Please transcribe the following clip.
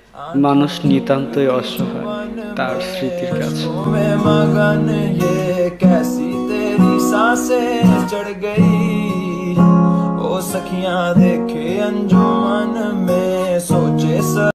মানুষ নিতান্তই অসহায় তার স্মৃতির কাছে। मगन ये कैसी तेरी सांसें चढ़ गई, ओ सखियां देखे अंजुमन में सोचे